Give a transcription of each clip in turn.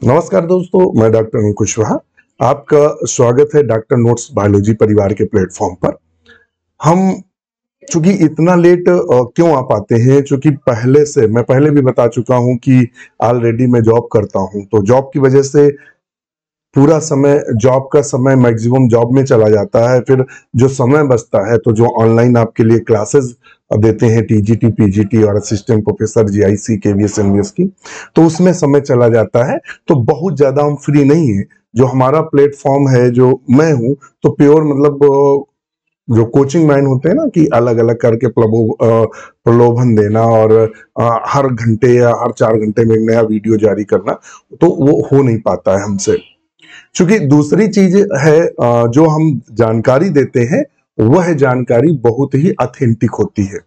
नमस्कार दोस्तों, मैं डॉक्टर अनिल कुशवाहा। आपका स्वागत है डॉक्टर नोट्स बायोलॉजी परिवार के प्लेटफॉर्म पर। हम चूंकि इतना लेट क्यों आ पाते हैं, चूंकि मैं पहले भी बता चुका हूं कि ऑलरेडी मैं जॉब करता हूं, तो जॉब की वजह से पूरा समय जॉब का समय मैक्सिमम जॉब में चला जाता है। फिर जो समय बचता है तो जो ऑनलाइन आपके लिए क्लासेस देते हैं टीजीटी पीजीटी और assistant professor GIC KVS NVS की, तो उसमें समय चला जाता है। तो बहुत ज्यादा हम फ्री नहीं है। जो हमारा प्लेटफॉर्म है, जो मैं हूँ, तो प्योर मतलब जो कोचिंग माइंड होते हैं ना कि अलग अलग करके प्रलोभन देना और हर घंटे या हर 4 घंटे में एक नया वीडियो जारी करना, तो वो हो नहीं पाता है हमसे। क्योंकि दूसरी चीज है, जो हम जानकारी देते हैं वह जानकारी बहुत ही ऑथेंटिक होती है।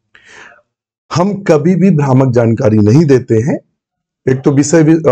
हम कभी भी भ्रामक जानकारी नहीं देते हैं। एक तो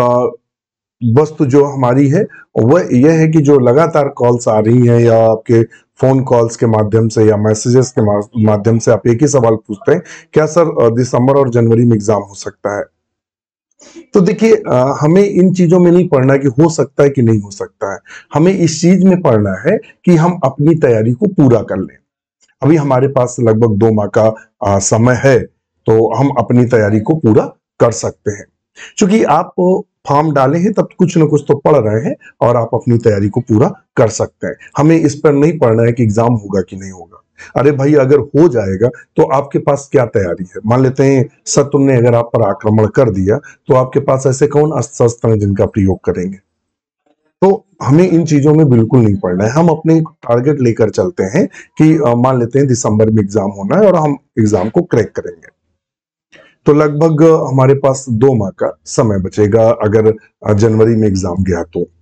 वस्तु जो हमारी है वह यह है कि जो लगातार कॉल्स आ रही हैं या आपके फोन कॉल्स के माध्यम से या मैसेजेस के माध्यम से आप एक ही सवाल पूछते हैं, क्या सर दिसंबर और जनवरी में एग्जाम हो सकता है? तो देखिए, हमें इन चीजों में नहीं पढ़ना कि हो सकता है कि नहीं हो सकता है। हमें इस चीज में पढ़ना है कि हम अपनी तैयारी को पूरा कर लें। अभी हमारे पास लगभग 2 माह का समय है, तो हम अपनी तैयारी को पूरा कर सकते हैं। क्योंकि आप फॉर्म डाले हैं तब कुछ ना कुछ तो पढ़ रहे हैं और आप अपनी तैयारी को पूरा कर सकते हैं। हमें इस पर नहीं पढ़ना है कि एग्जाम होगा कि नहीं होगा। अरे भाई, अगर हो जाएगा तो आपके पास क्या तैयारी है? मान लेते हैं शत्रु ने अगर आप पर आक्रमण कर दिया, तो आपके पास ऐसे कौन अस्त्र शस्त्र हैं जिनका प्रयोग करेंगे? तो हमें इन चीजों में बिल्कुल नहीं पड़ना है। हम अपने टारगेट लेकर चलते हैं कि मान लेते हैं दिसंबर में एग्जाम होना है और हम एग्जाम को क्रैक करेंगे। तो लगभग हमारे पास 2 माह का समय बचेगा अगर जनवरी में एग्जाम गया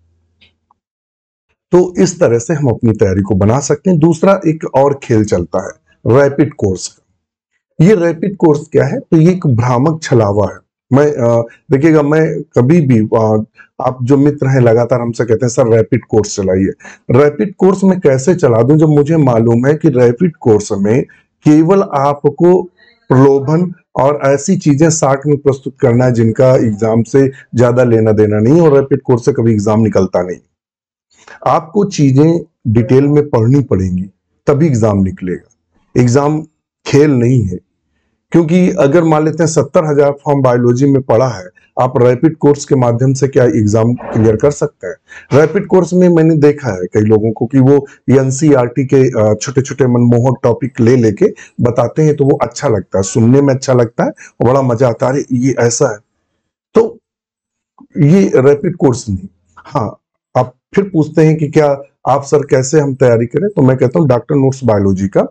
तो इस तरह से हम अपनी तैयारी को बना सकते हैं। दूसरा एक और खेल चलता है, रैपिड कोर्स। ये रैपिड कोर्स क्या है? तो ये एक भ्रामक छलावा है। देखिएगा, मैं कभी भी आप जो मित्र हैं लगातार हमसे कहते हैं सर रैपिड कोर्स चलाइए। रैपिड कोर्स में कैसे चला दूं जब मुझे मालूम है कि रैपिड कोर्स में केवल आपको प्रलोभन और ऐसी चीजें शार्ट में प्रस्तुत करना है जिनका एग्जाम से ज्यादा लेना देना नहीं, और रैपिड कोर्स से कभी एग्जाम निकलता नहीं। आपको चीजें डिटेल में पढ़नी पड़ेंगी, तभी एग्जाम निकलेगा। एग्जाम खेल नहीं है। क्योंकि अगर मान लेते हैं 70,000 फॉर्म बायोलॉजी में पड़ा है, आप रैपिड कोर्स के माध्यम से क्या एग्जाम क्लियर कर सकते हैं? रैपिड कोर्स में मैंने देखा है कई लोगों को कि वो एनसीईआरटी के छोटे छोटे मनमोहक टॉपिक ले लेके बताते हैं, तो वो अच्छा लगता है, सुनने में अच्छा लगता है और बड़ा मजा आता है, अरे ये ऐसा है। तो ये रैपिड कोर्स नहीं। हाँ, आप फिर पूछते हैं कि क्या आप सर कैसे हम तैयारी करें, तो मैं कहता हूँ डॉक्टर नोट्स बायोलॉजी का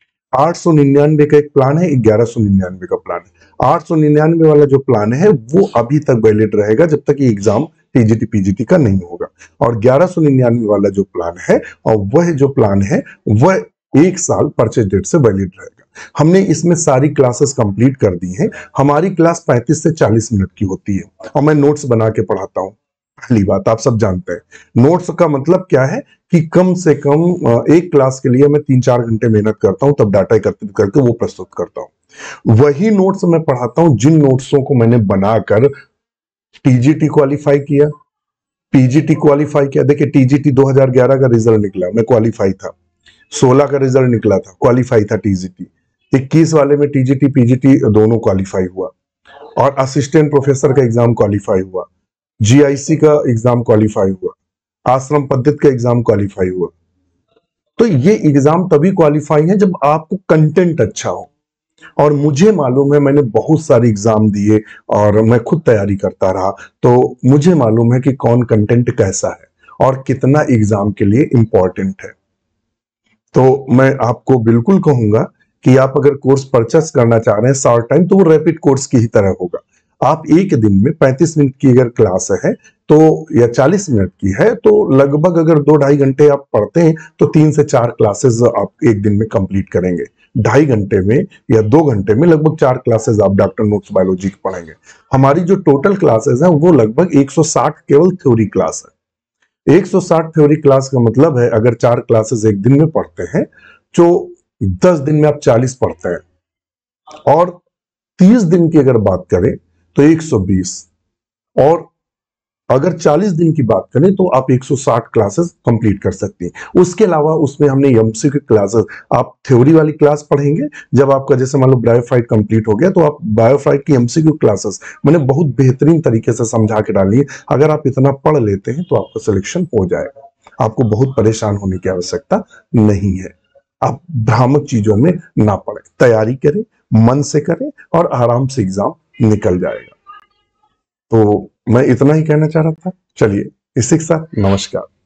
899 का एक प्लान है, 1199 का प्लान है। 899 वाला जो प्लान है वो अभी तक वैलिड रहेगा जब तक ये एग्जाम टीजीटी पीजीटी का नहीं होगा। और 1199 वाला जो प्लान है, और वह जो प्लान है वह 1 साल परचेज डेट से वैलिड रहेगा। हमने इसमें सारी क्लासेस कंप्लीट कर दी हैं। हमारी क्लास 35 से 40 मिनट की होती है और मैं नोट्स बना के पढ़ाता हूँ। पहली बात आप सब जानते हैं, नोट्स का मतलब क्या है कि कम से कम एक क्लास के लिए मैं 3-4 घंटे मेहनत करता हूं, तब डाटा एकत्रित करके वो प्रस्तुत करता हूं। वही नोट्स मैं पढ़ाता हूं जिन नोट्सों को मैंने बनाकर टीजीटी क्वालिफाई किया, पीजीटी क्वालिफाई किया। देखिए, टीजीटी 2011 का रिजल्ट निकला, मैं क्वालिफाई था। 16 का रिजल्ट निकला था, क्वालिफाई था टीजीटी। 21 वाले में टीजीटी पीजीटी दोनों क्वालिफाई हुआ, और असिस्टेंट प्रोफेसर का एग्जाम क्वालिफाई हुआ, जीआईसी का एग्जाम क्वालिफाई हुआ, आश्रम पद्धति का एग्जाम क्वालिफाई हुआ। तो ये एग्जाम तभी क्वालिफाई है जब आपको कंटेंट अच्छा हो। और मुझे मालूम है, मैंने बहुत सारे एग्जाम दिए और मैं खुद तैयारी करता रहा, तो मुझे मालूम है कि कौन कंटेंट कैसा है और कितना एग्जाम के लिए इंपॉर्टेंट है। तो मैं आपको बिल्कुल कहूंगा कि आप अगर कोर्स परचेस करना चाह रहे हैं शॉर्ट टाइम, तो वो रैपिड कोर्स की ही तरह होगा। आप एक दिन में 35 मिनट की अगर क्लास है तो, या 40 मिनट की है, तो लगभग अगर 2-2.5 घंटे आप पढ़ते हैं तो 3 से 4 क्लासेस आप एक दिन में कंप्लीट करेंगे। 2.5 घंटे में या 2 घंटे में लगभग 4 क्लासेस आप डॉक्टर नोट्स बायोलॉजी की पढ़ेंगे। हमारी जो टोटल क्लासेस हैं वो लगभग 160 केवल थ्योरी क्लास है। 160 थ्योरी क्लास का मतलब है अगर 4 क्लासेस एक दिन में पढ़ते हैं तो 10 दिन में आप 40 पढ़ते हैं, और 30 दिन की अगर बात करें तो 120, और अगर 40 दिन की बात करें तो आप 160 क्लासेस कंप्लीट कर सकते हैं। उसके अलावा उसमें हमने एमसीक्यू क्लासेस, आप थ्योरी वाली क्लास पढ़ेंगे, जब आपका जैसे मान लो बायोफाइट कंप्लीट हो गया तो आप बायोफाइट की एमसीक्यू क्लासेस मैंने बहुत बेहतरीन तरीके से समझा के डाली है। अगर आप इतना पढ़ लेते हैं तो आपका सिलेक्शन हो जाएगा, आपको बहुत परेशान होने की आवश्यकता नहीं है। आप भ्रामक चीजों में ना पड़े, तैयारी करें, मन से करें और आराम से एग्जाम निकल जाएगा। तो मैं इतना ही कहना चाह रहा था। चलिए इसी के साथ नमस्कार।